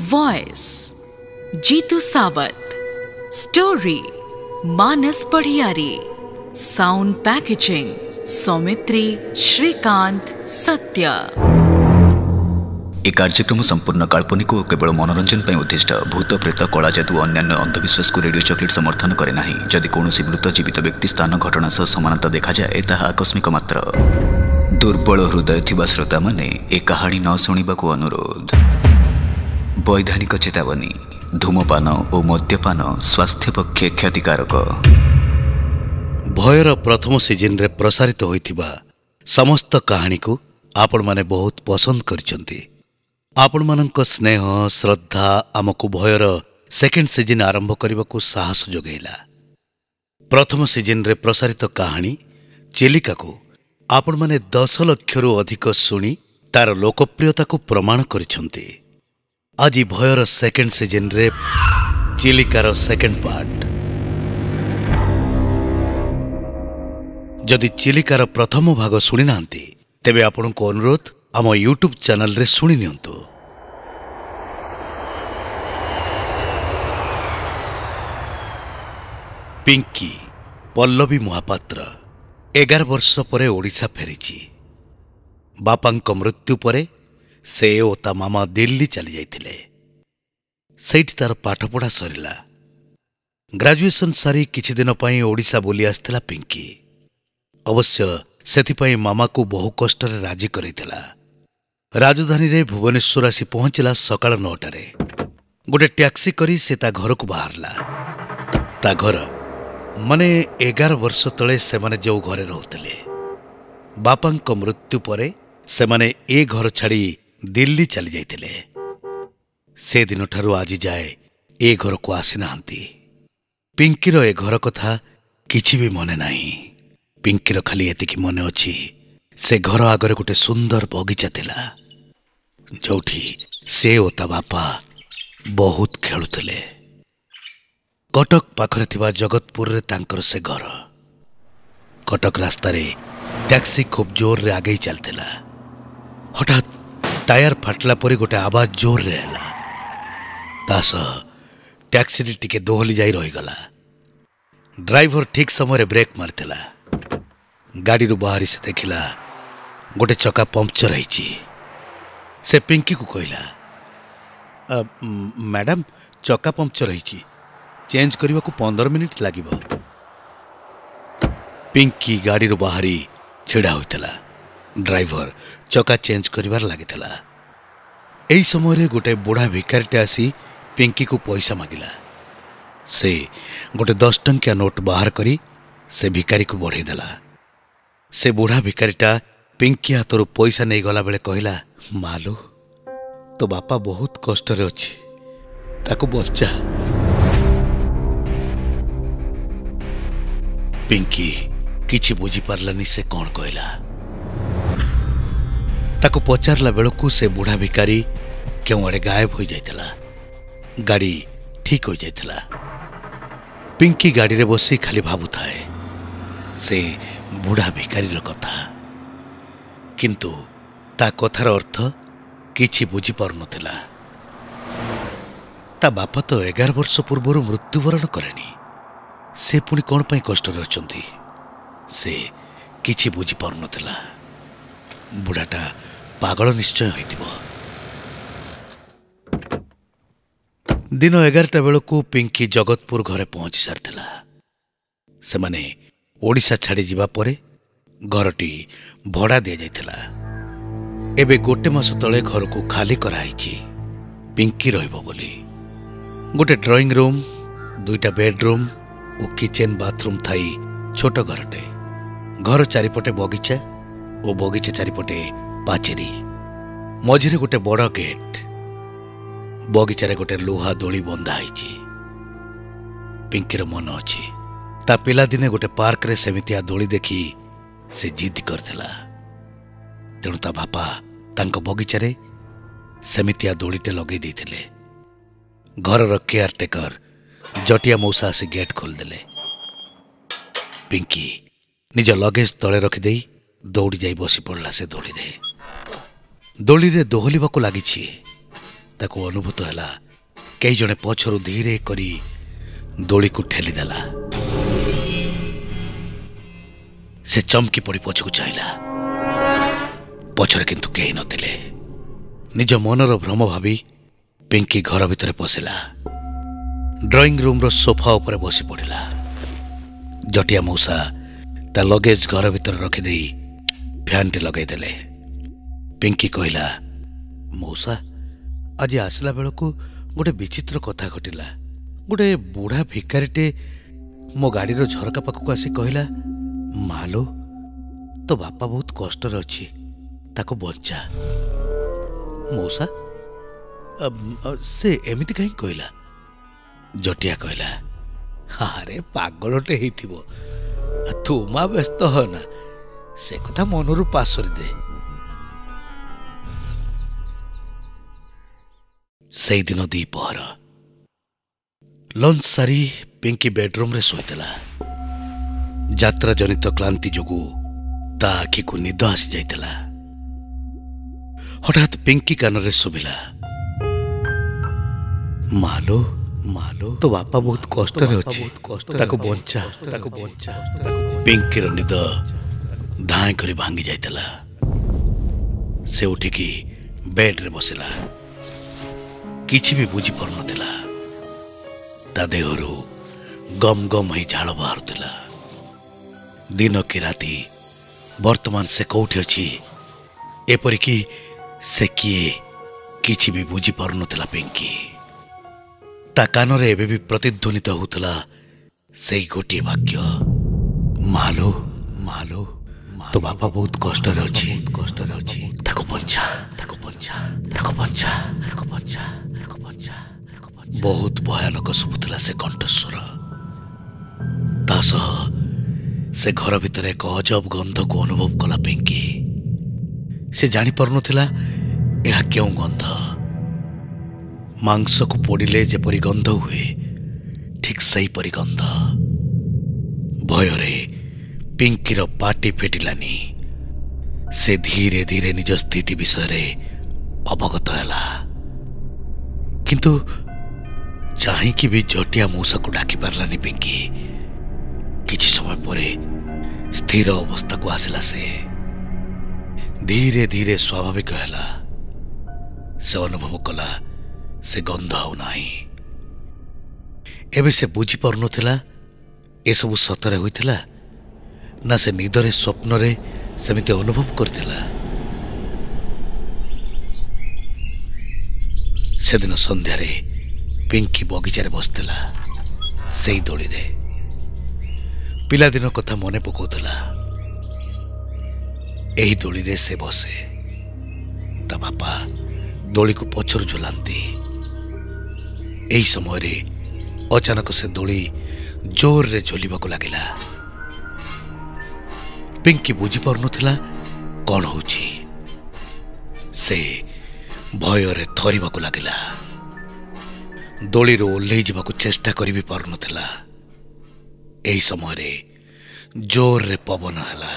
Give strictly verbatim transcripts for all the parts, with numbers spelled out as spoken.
Voice Jitu Savat, story Manas Padhiyari, sound packaging Soumitri Shrikant Satya. ए कार्यक्रम संपूर्ण काल्पनिक और केवल मनोरंजन पर उद्दिष्ट। भूत प्रेत कला जादू अन्य अंधविश्वास को रेडियो चॉकलेट समर्थन करे नाही। जदि कौनसी मृत जीवित व्यक्ति स्थान घटना सह समानता देखा जाए ताहा आकस्मिक मात्र। दुर्बल हृदय थिबा श्रोता माने ए कहानी न शुणिबाकू अनुरोध। वैधानिक चेतावनी, धूमपान और मद्यपान स्वास्थ्य पक्षे क्षतिकारक। भयर प्रथम सीजन रे प्रसारित होइथिबा समस्त कहानी को आपण माने बहुत पसंद करिसंती। आपण मानक स्नेह श्रद्धा आमको भयर सेकेंड सीजन आरंभ करने को साहस जोगैला। प्रथम सीजन रे प्रसारित कहानी चिलिका को आपण माने दस लक्ष रु अधिक शुणी तार लोकप्रियता को प्रमाण करिसंती। आज भयर सेकेंड सीजन रे चिलिकार सेकेंड पार्ट। जदि चिलिकार प्रथम भाग शुणी नांती तेबे आपण को अनुरोध आम यूट्यूब चैनल रे शुणी नियंतु। पिंकी पल्लवी महापात्र एगार वर्ष परे ओडिशा फेरीची। बापांक मृत्यु परे से ओ ता मामा दिल्ली चली जाइथिले। सेठी तार पाठपढ़ा सरिला। ग्रेजुएशन सारी किछि दिन पई ओडिशा बुली आस्थिला पिंकी। अवश्य सेथिपाई मामा को बहु कष्ट राजी करैथिला। राजधानी रे भुवनेश्वर आसी पहुंचला सकाळ नौटारे। गोटे टैक्सी करी से ता घर को बाहरला। ता घर माने एगार वर्ष तले से माने जो घरे रहउतले। बापांक मृत्यु परे से माने ए घर छाड़ी दिल्ली चली जाइथिले। से दिन ठारू आज जाए ए घर को आसी नाहंती। पिंकीर ए घर कथा किछि भी मने नाही। पिंकीर खाली एतिकी मने अछि से घर आगरे गोटे सुंदर बगीचा थिला जोठी से ओ ता बापा बहुत खेलुथिले। कटक पाखरे थिबा जगतपुर रे तांकर से घर। कटक रास्ता रे टैक्सी खूब जोर रे आगे चलथिला। हठात टायर फाटला परी गोटे आवाज जोर रे हला। तास टैक्सी रे टिके दोहली जाई रही गला। ड्राइवर ठीक समय ब्रेक मारथिला। गाड़ी रू बाहरी से देखिला गोटे चका पंक्चर होइची। से पिंकी को कहला, मैडम चका पंक्चर होइची, चेंज करने को पंदर मिनिट लागिबो। पिंकी गाड़ी रू बाहरी छिड़ा होइतला। ड्राइवर चका चेंज करिवार लागितला। एई समय रे गोटे बुढ़ा भिखारीटे आसी पिंकी को पैसा मागिला। से गोटे दस टंकिया नोट बाहर करी से भिखारी को बढ़े देला। से बुढ़ा भिखारीटा पिंकी हाथरू पैसा नहीं गला बेले कहला, मालो तो बापा बहुत कष्ट रे अछि, ताको बच्चा। पिंकी किछि बुझी पारलानी से कौन कहला। ताको पचारला बेलकू से बुढ़ा भिखारी क्यों आड़े गायब हो जाइतला। गाड़ी ठीक हो जाइतला। पिंकी गाड़ी रे बसी खाली भाबुथाए से बुढ़ा भिखारीर कथा। किंतु ता कथार अर्थ किछि बुझी पार नथिला। ता बापा तो एगार वर्ष पूर्वर मृत्युवरण करेनी। से पुणी कौन पाई कष्ट रे अछंती से किछि बुझी पार नथिला। बुढ़ाटा पागल निश्चय होइतिबो। दिन एगारटा बेलकू पिंकी जगतपुर घरे पहुंची सारथिला। से माने ओडिशा छाड़ी जिबा परे घरटी भड़ा दिया जाइथिला। एबे गोटे मास तले घर को खाली कराइछि पिंकी रहिबो बोली। गोटे ड्राइंग रूम, दुईटा बेडरूम और किचन बाथरूम थाई छोट घरटे। घर चारिपटे बगीचा और बगीचा चारिपटे पाचेरी। मझिरे गोटे बड़ गेट। बगीचारे गोटे लुहा दोली बंधा होइछि। पिंकीर मन अछि ता पिला दिने गोटे पार्क रे सेमितिया दोली देखी से जिद करथिला। तेणु ता बापा तांक बगीचारे सेमितिया दोलीटे लगे देथिले। घरर केयरटेकर जटिया मौसा आसी गेट खोलदेले। पिंकी निज लगेज तले रखिदे दौड़ी जाई बसी पड़ला से दोली रे। दोली रे दोहलिबाकू लागिछि। ताको अनुभूत हैला कई जने पछरु धीरे करी दोली को ठेली देला। से चमकी पड़ी पछकु चाहला, पछरे किंतु केही नथिले। निज मनर भ्रम भावी पिंकी घर भितर पशिला। ड्राइंग रूम रो सोफा ऊपर बसी पड़िला। जटिया मौसा ता लगेज घर भितर रखिदे फैन टे लगे देले। पिंकी कहला, मौसा आज आसला बेलू गोटे विचित्र कथा घटिला। गोटे बुढ़ा भिकारीटे मो गाड़ी रो झरका पाखक आसी कहला, मालो तो बापा बहुत कष्ट अच्छी, ताको बच्चा। मौसा अब से एमिति कहीं कहला? जटिया कहला, अरे पागलटे हेइथिबो, तू मा व्यस्त हो ना, से कथा मनरू पासरी दे। से दिन दीपहर लंच सारी पिंकी बेडरूम रे सोईतला। यात्रा जनित क्लांति जोगु ता आखि को निद आसी जाइतला। हठात पिंकी कान रे सुबिला, मालो मालो तो बापा बहुत कष्ट रे अछि, ताको बंचा ताको बंचा। पिंकी रो निद धाय करी भांगी जाइतला। से उठिकी बेड रे बसिला। किछि भी बुझी पार नथिला। ता देहरु गम गम ही झाड़ बाहरुला। दिन कि राति वर्तमान से कौटी अछि एपरिकी से किए किछि भी बुझी पार नथिला। पिंकी ता कानरे एबे भी प्रतिध्वनित होउतला सेई गोटिए वाक्य, मालो मालो तो बापा बहुत कष्ट रे अछि, कष्ट रे अछि, ताको बंचा ताको बंचा ताको बंचा ताको बंचा ताको बंचा। बहुत भयानक सुबुतला से कंठस्वर। तासह से घर भितर एक अजब गंध को अनुभव कला पिंकी। से जानी पार नथिला यह क्यों गंध। मांस को पोड़िले जेपरी गंध हुए ठीक सही परी गंध। भୟରେ पिंकीर पाटी फेटिलानी। से धीरे धीरे निज स्थिति विषय अवगत हैला। किंतु चाहिकी भी जटिया मौसा को डाकी पारलानी पिंकी। किछि समय परे स्थिर अवस्था को आसिला। से धीरे धीरे स्वाभाविक हैला। से अनुभव कला से गंध आउ नाही। एबे से बुझी पार नथिला ए सब सतरे होइथिला ना से निदरे स्वप्नरे सेमिते अनुभव करथिला। से दिन संध्यारे पिंकी बगीचारे बसथिला। सेई दोली रे पिलादिन कथा मने पकाउथिला। एही दोली रे से बसे। ता बापा दोली को पछरु झुलांती। एही समय रे अचानक से दोली जोर रे झुलिबाकु लागिला। पिंकी बुझी पार नथिला कौन होउची। से भय रे थरिबाकु लागिला। दोली रो ओल्लै जिबाकु चेष्टा करि भी पार नथिला। एही समय रे जोर रे पवन हला।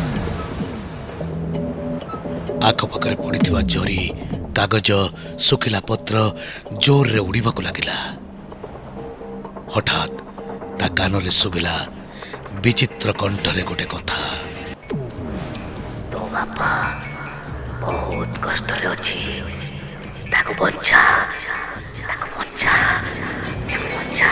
आखपाखरे पड़िथिबा जरी कागज सुखिला पत्र जोर रे उड़ीबाकु लागिला। हठात ता कान रे सुबिला विचित्र कंठरे गोटे कथा, तो बापा बहुत कष्ट रे अछि, ताको बच्चा ताको बच्चा ताको बच्चा।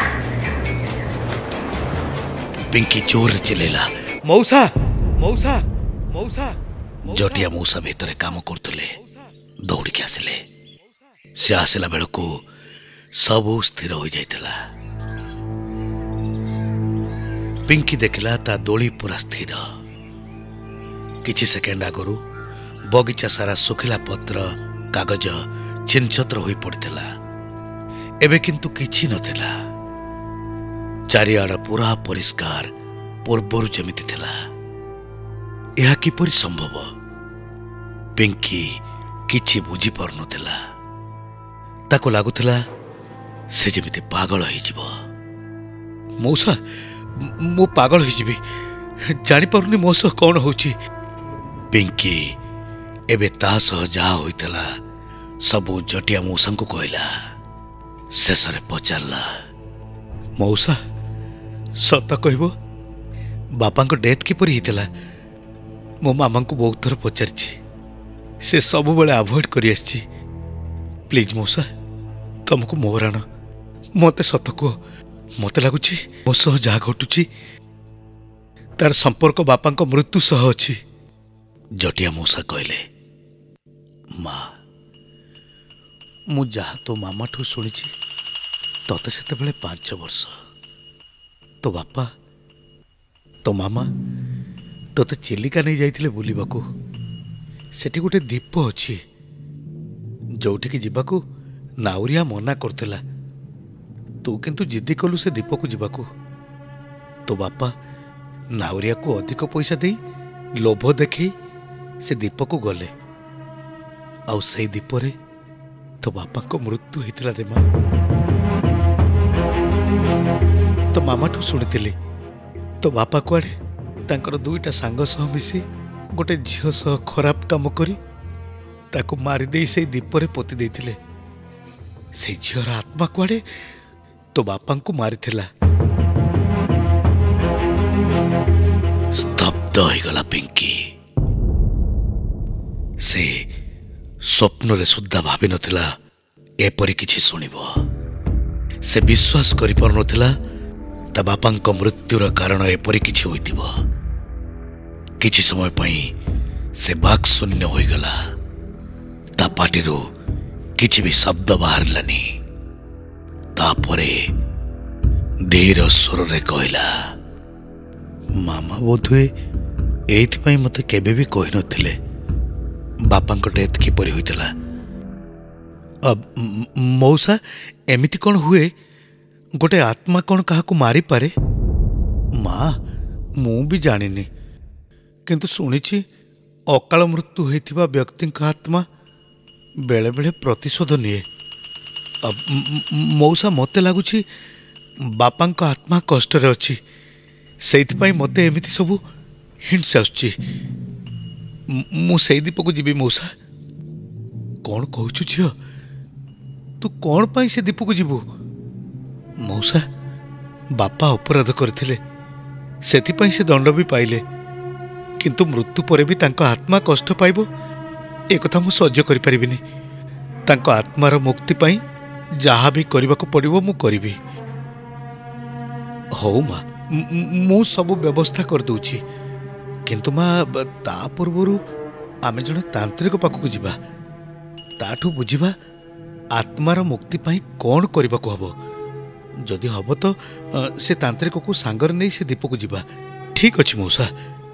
पिंकी जोर चिल्लेला, मौसा मौसा मौसा। जटिया मौसा भीतर काम करतले दौड़ी के आसिले। से आसिला बेलकू सब स्थिर हो जाइतला। पिंकी देखला ता दोली पूरा स्थिर। किछि सेकेंड आगरू बगीचा सारा सुखिला पत्र कागज छिनछत्र होई पड़ितला। एबे किंतु किछि नथिला। चारिआड़ पूरा परिष्कार पूर्वरु जेमिति थिला। यह किपरि संभव? पिंकी किछि बुझी पार नथिला। ताको लागुथिला से जेमिति पागल होई जिवो। मौसा मु पागल होई जिबी, जानि पारुनी मो सह कौन होउची। पिंकी एबे ता सह जा होइतला सबू जटिया मौसा को कहला। शेष पचारा, मौसा सत कहब बापा डेथ किपरि होता? मो मामा को बहुत थर पचारि, से सब बेले आभोड कर प्लीज मौसा तुमको मोहराण मत सत कह। मत लगुच मो सह जहा घटुची तार संपर्क बापा मृत्यु सह अच्छी। जटिया मौसा कहले, माँ मु जहा तो मामा ठू शुणी तते से पांच वर्ष, तो बापा तो मामा तोते चिलिका नहीं जाइथिले बुलिबाकू। सेठी गोटे दीप अच्छी जोठिकी जीवाकू नाउरिया मना करथिला, तू किंतु जिद्दी कलु से दीप को जीवाकू। तो बापा नाउरिया को अधिक पैसा दे लोभ देखी से दीप को गले, आउ से दीप रे तो बापा को मृत्यु होता रे माँ। तो मामा ठू शुणी तो बापा कुआड़े तांकर दुईटा सांग सह मिसी गोटे झील सह खराब काम करी ताको मारिदे से दीप रे पोती देथिले। से झीर आत्मा कुआड़े तो बापा को मारिथिला। स्तब्ध होइगला पिंकी। से स्वप्न रे सुद्धा भाभी नथिला एपरि किछि सुनिबो। से विश्वास करि पार नथिला ता बापांको मृत्युर कारण एपरि किछि होइतिबो। किछि समय पई से बाक शून्य होइगला। ता पाटिरु किछि भी शब्द बाहरलानी। तापरे धीर स्वर रे कहला, मामा बोधुए एइथि मते केबे भी कहि नथिले बापांको डेथ किपरि होइतला। अब मौसा एमिति कौन हुए? गोटे आत्मा कौन कहा मारी पारे? माँ मु भी जानिनी, किंतु सुनिछि अकाल मृत्यु होइथिबा व्यक्ति आत्मा बेले बेले प्रतिशोध निये। अब मौसा मते लगुछि बापा आत्मा कष्ट रे अछि, सेइथिपाई मते एमिति सब हिंसा आछि। मु से दीप को जीवी मौसा। कौन कहूछु झियो? तू कौन पाई से दीप को जीवु? मौसा बापा अपराध करथिले, सेथिपाई से दंड भी पाइले, किंतु मृत्यु परे भी तांको आत्मा कष्ट पाइबो ए कथा मु सह्य करि परिबिनी। तांको आत्मार मुक्ति पाई जहा भी करबाको पड़िबो मु करिबी। हौ माँ मु सब व्यवस्था कर दूची, किंतु माँ ता पूर्वरु आमे जने तांत्रिक पाखक जिबा, ताठू बुझिबा आत्मार मुक्ति पाई कौन करबाको हबो। जदि हबो तो से तांत्रिक को सांगर नहीं से दीप को जिबा। ठीक अछि मौसा।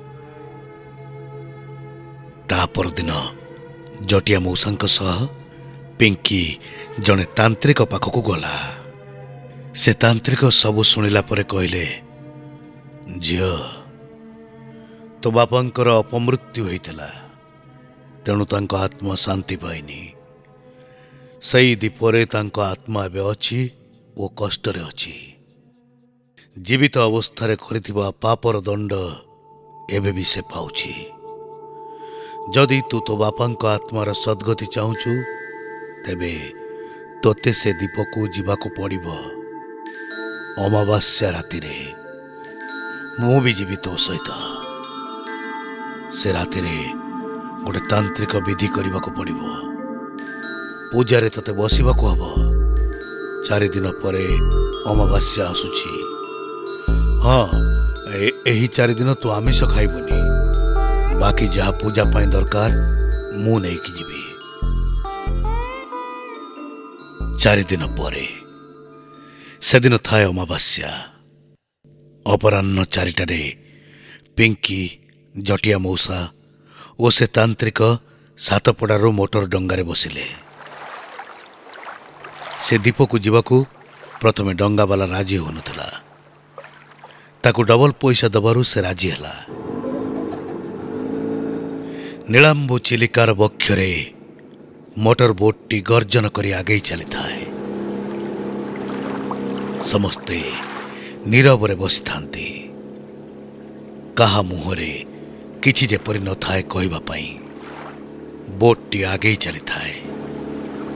ता पर दिन जटिया मौसांक सह पिंकी जने तांत्रिक पाखक गला। से तांत्रिक सब सुनिला परे कहले, झियो तो बापांकर अपमृत्यु होइतला, तेणु तांको आत्मा शांति पाइनी। सही दीपरे तांको आत्मा एबे अछि ओ कष्ट रे अछि। जीवित अवस्था करिथिबा पापर दंड एबे भी से पाउछि। जदि तू तो बापांको आत्मार सद्गति चाहुछु, तेबे तोते से दीप को जीवाको पड़िबो। अमावास्या राति रे मु भी जीवी तो सहित। से राति रे गोटे तांत्रिक विधि करने को पड़िबो। पूजा रे तते बसिबाको हबो। चारि दिन परे अमावास्या आसुछि। हाँ एही चारि दिन तू आमिष खाइबुनी, बाकी जहा पूजा पाई दरकार मु नहीं कि जीवी। चारि दिन परे से दिन थाए अमावास्या। अपराह्न चारिटारे पिंकी जटिया मौसा ओ से तांत्रिक सातपड़ारू मोटर डंगारे बसिले। से दीप को जीवाकू प्रथमे डंगा वाला राजी होनुथला। ताकू डबल पैसा दबारू से राजी हला। नीलांबु चिलिकार बक्षरे मोटर बोटटी गर्जन करी आगे चली थाए। समस्ते नीरवरे बसी थांती। कहा मुहरे किछि जेपरि न थाए कहबा पई बोटटी आगे चली थाए।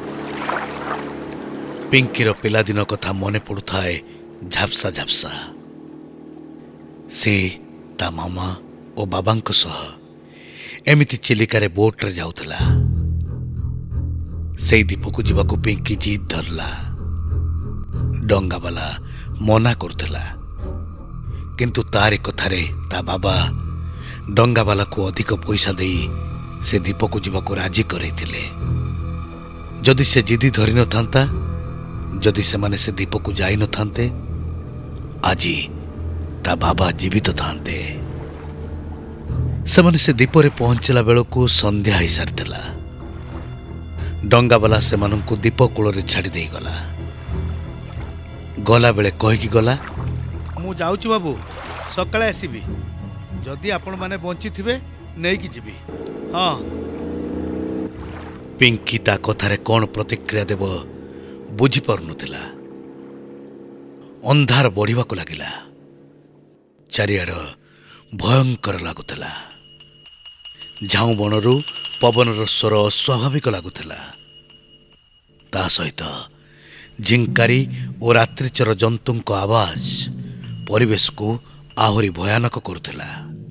पिंकीर पिलादिन कथा मने पड़ुए झापसा झापसा। से ता मामा और बाबा एमिति चिलिकार बोट्रे जाउथला। से दीपक जीवाकू पिंकी जिद धरला। डंगा वाला मना करथला, किंतु तारी कथारे ता बाबा डंगा वाला को अधिक पैसा दे से दीपक जीवाकू राजी करैथिले। जदि से जिदी धरी न थांता, जदि से माने से दीपक जाई न थांते, आजी ता बाबा जीवित थांते। से माने से दीपरे पहुंचला बेलू संध्या हो सारीला। डंगा वाला से मानू दीप कूल छाड़ी दे गला। गला बेले कहीकि गला, मु जाउची बाबू, सकाळे आसीबी। जदि आपण माने बंची थिबे नेकी जीबी। हाँ। पिंकी ता कथारे कौन प्रतिक्रिया देव बुझी पारुनथिला। अंधार बढ़िबा को लागिला। चारिआड भयंकर लागुथिला। झाऊ बणरू पवनर स्वर स्वाभाविक लागुथिला। ता सहित झिंकारी और रात्रिचर जंतुंक आवाज परिवेश को आहुरी भयानक करुथिला।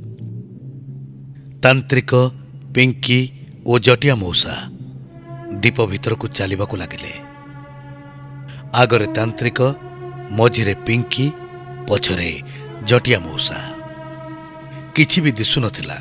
तांत्रिक, पिंकी और जटिया मौसा दीप भीतर को चलवा को लगिले। आगरे तांत्रिक, मझिरे पिंकी, पछरे जटिया मौसा। किछि भी दिसु नथिला।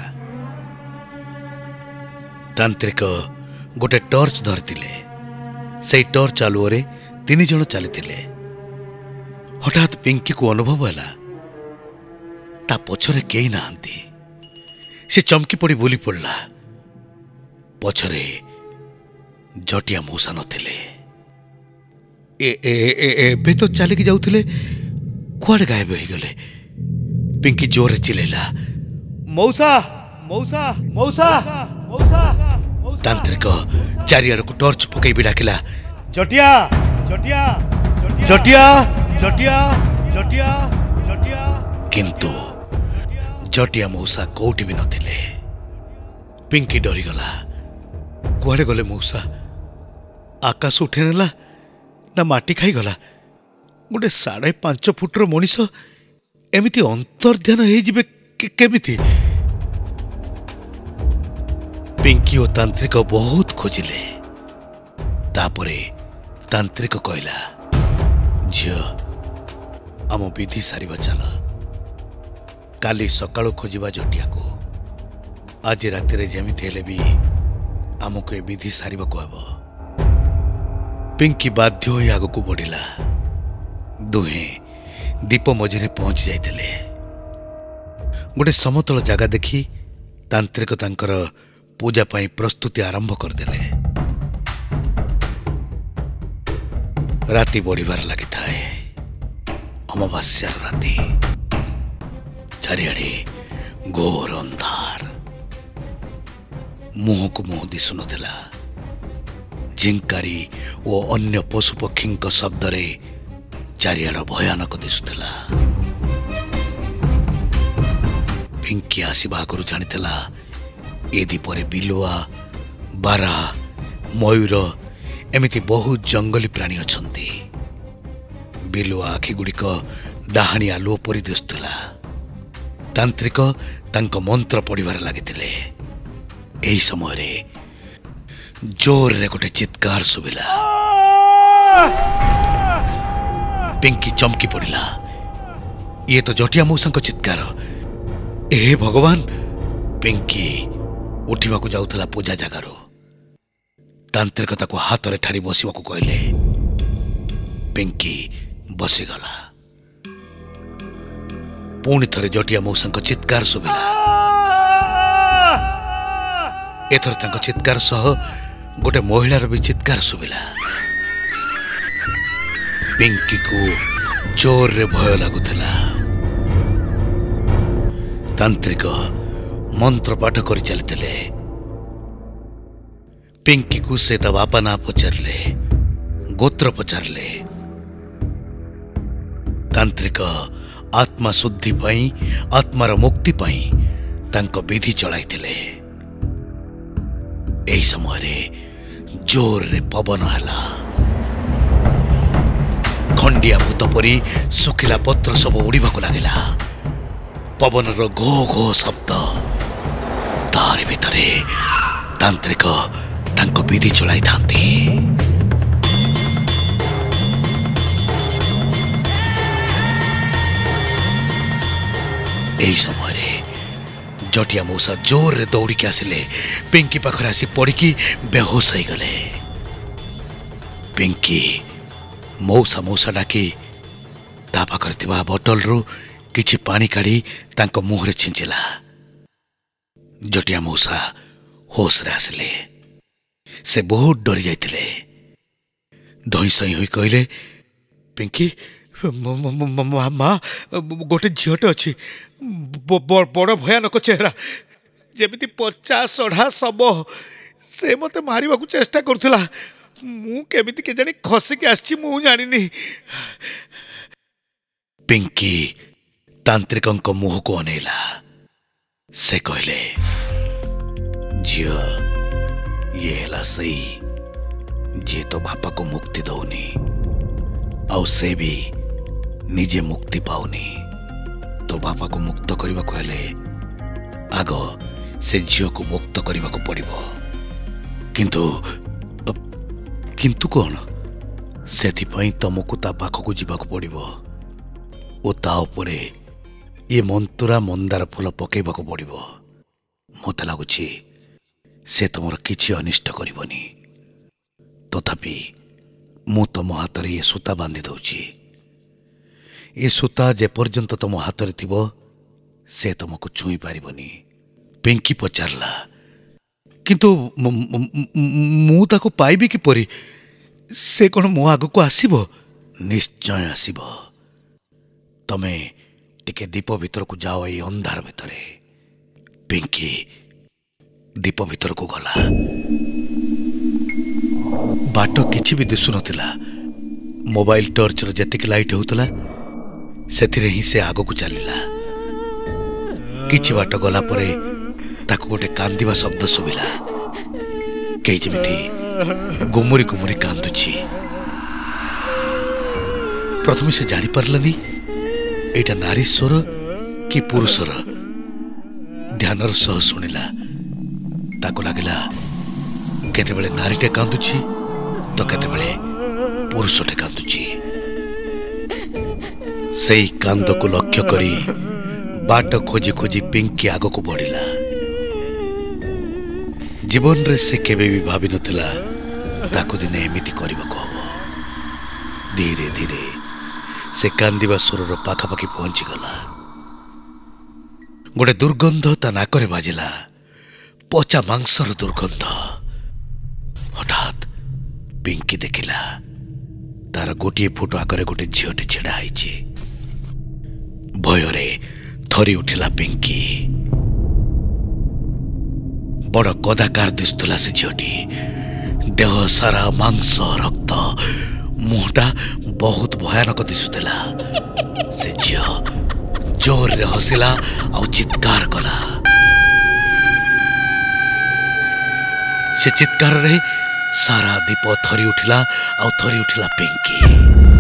तांत्रिक गोटे टॉर्च धरतिले। से टॉर्च आलुओरे तीन जन चलीथिले। हठात पिंकी को अनुभव हैला ता पछरे केही नाहंती। से चमकी पड़ी बोली पड़ला। पछरे जटिया मौसा नथिले। ए ए ए एबे तो चलिकी जाउथिले, कुआडे गायब हो गले। पिंकी जोर चिल्लेला, मौसा मौसा मौसा मौसा। तांत्रिक चारिआड को टॉर्च पकई भी डाकिला, जटिया जटिया जटिया जटिया जटिया जटिया। किंतु जटिया मौसा कोठी भी नथिले। पिंकी डरी गला। कुआडे गले मौसा? आकाश उठे नेला ना माटी खाई गला? गोटे साढ़े पांच फुटर मनीष एमिति अंतर्ध्यान हो जिबे केमिति? पिंकी और तांत्रिक बहुत खोजिले। तापरे तांत्रिक कहला, झियो आम विधि सारिबा चल। काली सकाळु खोजिबा जटिया को। आज राति जेमिति हेले भी आमको ए विधि सारिबा को हबो। पिंकी बाध्य होई आगो को बढ़िला। दुहे दीप मझिरे पहुंची जाइतिले। गोटे समतल जगह देखी तांत्रिक तांकर पूजा पाई प्रस्तुति आरंभ करदेले। राति बढ़िबार लागि थाए। अमावास्यार राति। चारिआडे घोर अंधार। मुह को मुह दिसु नथिला। झिंकारी और अन्य पशुपक्षी शब्दरे चारिआड भयानक दिसुथिला। पिंकी आसिबा आगुरु जानिथिला ए दीपरे बिलुआ, बारा, मयूर एमिति बहुत जंगली प्राणी अछंती। बिलुआ आखि गुड़िक डाहाणी आलुओ परि दिसुथिला। तांत्रिक तांक मंत्र पढ़िबार लागिथिले। एही समय जोर रे गोटे चित्कार सुबिला। पिंकी चमकी पड़िला। ये तो जटिया मौसा चित्कार। ए भगवान! पिंकी उठा जाऊला पूजा जगार। तांत्रिक ताको हाथ रे ठारी बसवा को कहले। पिंकी बसीगला। पुणी थरे जटिया मौसा चित्कार सुबिला। एथर तांको चित्कार सह गोटे महिलार भी चित्कार सुबिला। पिंकी को जोर रे भय लगुथिला। तांत्रिक मंत्र पाठ करि चलिथिले। पिंकी को से ता बापा ना पचारले, गोत्र पचारले। तांत्रिक आत्मा शुद्धि पाई, आत्मार मुक्ति पाई तांको विधि चलाइथिले। एही समय जोर रे पवन हला। खंडिया भूत परी सुखिला पत्र सब उड़ाक लगिला। पवनर घो घो शब्द तार भितरे तांत्रिक तांको विधि चलाई थांती। एही समय जटिया मौसा जोर रे दौड़िकी आसिले पिंकी पाखरे आसी पड़िकी बेहोश हो गले। पिंकी मौसा मौसा डाकी ता पाखरे थिबा बोतल रु किछि पानी काढ़ी तांको मुहरे छिंचिला। जटिया मौसा होश रे आसिले। से बहुत डरी जाइतिले। धई सई होई कहले, पिंकी माँ गोटे झीटे अच्छी बड़ भयानक चेहरा जेमिति पचास सढ़ा शब से मत मारिबा को चेष्टा करुला। मु केमिति के जानी खसिक आछि मु जानिनी। पिंकी तांत्रिकंक मुह को अनेला। से कहले, झियो ये हेला सही जे तो बापा को मुक्ति दौनी आउ से भी निजे मुक्ति पाउनी। तो बापा को मुक्त करने को हेले आग से झील को मुक्त करने को पड़िबो। किंतु किंतु कौन से तुमको ता पाख को जीवा पड़िबो ओ ता उपरे ये मंतुरा मंदार फूल पकेबा को पड़िबो। मते लागुछि से तुमर किछि अनिष्ट करिवनी। तथापि मु तुम हाथ ये सूता बांधि दउछि। ये सूता जे पर्यंत तुम हाथ रे थिबो से तुमको छुई पारिबनी। पिंकी पचारला, किंतु मु ताको पाइबी किपरि? से कोन मो आगु को आसीबो? निश्चय आसीबो। तमे टिके दीप भीतर को जाओ। ये अंधार भितरे। पिंकी दीप भीतर को गला। बाट किछि भी दिसु नथिला। मोबाइल टॉर्च रो जतिक लाइट होतला सेथिरे ही से आगो को चलिला। किछि बाट गला परे ताको गोटे कांदिबा शब्द सुबिला। केही जेमिति गुमुरी गुमुरी कांदुछि। प्रथमे से जानी पारलानी एटा नारी स्वर कि पुरुषर। ध्यानर सह सुनिला। ताको लागिला केतेबेले नारीटे कांदुछि तो केतेबेले पुरुषटे कांदुछि। सेई कांद को लक्ष्य करी बाट खोजी खोजी पिंकी आग को बढ़िला। जीवन रे से केबे भी भाभी नथिला ताको दिने एमिति करबाको हबो। धीरे धीरे से कांदिबा सुरर पाखापाखि पहुंची गला। गोटे दुर्गंध ता नाकरे बाजिला। पचा मांसर दुर्गंध। हठात पिंकी देखिला तार गोटे फुट आगे गोटे झीटे छिड़ा है। भୟରେ थरी उठिला पिंकी। बड़ कदाकार दिसुला से झीटी। देह सारा मांस रक्त। मुहटा बहुत भयानक दिसुला। से झील जोर रे हसिला आ चित्कार कला। से चित्कार रे सारा दीप थरी उठिला आ थरी उठिला पिंकी।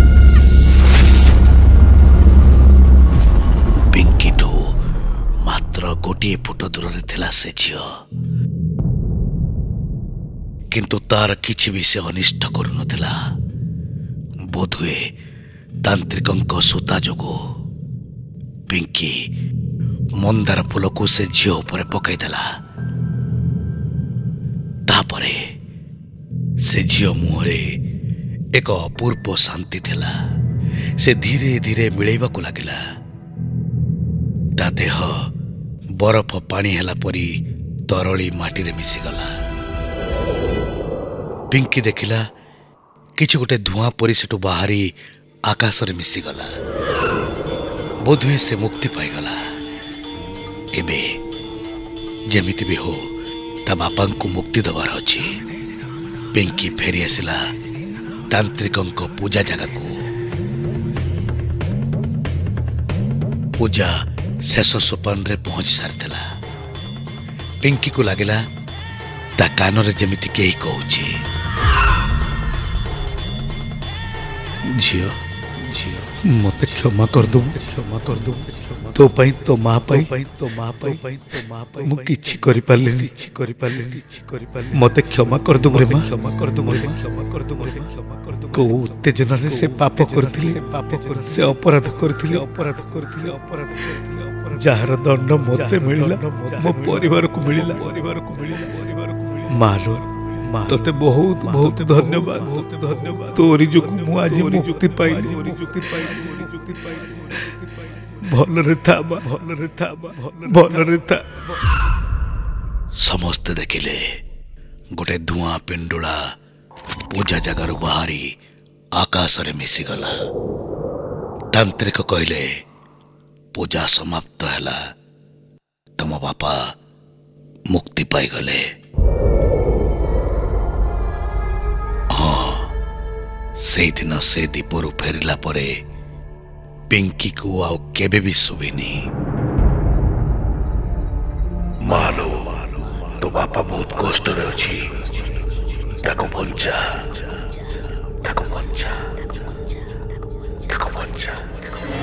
पिंकी ठू मात्र गोटे फुट दूर रे थिला से झियो। किंतु तार किछि भी से अनिष्ट करू नथिला। बोधुए तांत्रिकंक सूता जोगु पिंकी मंदार फूल को से झियो ऊपर पकाई देला। तापरे से झियो मुहरे एक अपूर्व शांति थिला। से धीरे धीरे मिलैबा को लागिला। ता देह बरफ पानी हेला परी तरली माटी रे मिसी गला। पिंकी देखिला किछि गोटे धुआं परी सेटु बाहरी आकाश रे मिसी गला। बोधुए से मुक्ति पाई गला। एबे जेमिति भी हो ता बापा को मुक्ति दबार अछि। पिंकी फेरी आसिला तांत्रिकंक पूजा जगह को। पूजा शेष सोपान रे पहुंच सारथिला। पिंकी को लागिला ता कान रे जेमिति केही कहूछि, झियो ଝିଅ ମତେ କ୍ଷମା କରିଦବୁ କ୍ଷମା କରିଦବୁ ତୋ ପାଇଁ ତୋ ମା ପାଇଁ ତୋ ମା ପାଇଁ ତୋ ମା ପାଇଁ ମୁଁ କିଛି କରିପାରିଲିନି କିଛି କରିପାରିଲିନି କିଛି କରିପାରିଲିନି ମତେ କ୍ଷମା କରିଦବୁ ରେ ମା କ୍ଷମା କରିଦବୁ ରେ କ୍ଷମା କରିଦବୁ ରେ କ୍ଷମା କରିଦବୁ କୋଉ ଉତ୍ତେଜନାରେ ସେ ପାପ କରିଥିଲେ ସେ ପାପ କରିଥିଲେ ସେ ଅପରାଧ କରିଥିଲେ ଅପରାଧ କରିଥିଲେ ଅପରାଧ କରିଥିଲେ ଯାହାର ଦଣ୍ଡ ମତେ ମିଳିଲା ମୋ ପରିବାରକୁ ମିଳିଲା ପରିବାରକୁ ମିଳିଲା ପରିବାରକୁ ମିଳିଲା ମାଲୋ ତତେ ବହୁତ ବହୁତ ଧନ୍ୟବାଦ ବହୁତ ଧନ୍ୟବାଦ ତୋରି ଯୋଗୁଁ ମୁଁ ଆଜି ମୁକ୍ତି ପାଇଲି ମୁକ୍ତି ପାଇଲି ମୁକ୍ତି ପାଇଲି ଭଲରେ ଥା ଭଲରେ ଥା ଭଲରେ ଥା। ସମସ୍ତେ ଦେଖିଲେ ଗୋଟେ ଧୂଆଁ ପିଣ୍ଡୁଳା ପୂଜା ଜାଗାରୁ ବାହାରି ଆକାଶରେ ମିଶିଗଲା। ତାନ୍ତ୍ରିକ କହିଲେ ପୂଜା ସମାପ୍ତ ହେଲା, ତମ ବାପା ମୁକ୍ତି ପାଇଗଲେ। ହଁ, ସେଇଦିନ ସେ ଦୀପରୁ ଫେରିଲା ପରେ ପିଙ୍କିକୁ ଆଉ କେବେ ବି ଶୁଭିନି। ମାଲୋ ତୋ ବାପା ବହୁତ କଷ୍ଟରେ ଅଛି, ତାକୁ ବଞ୍ଚା ତାକୁ ବଞ୍ଚା ତାକୁ ବଞ୍ଚା।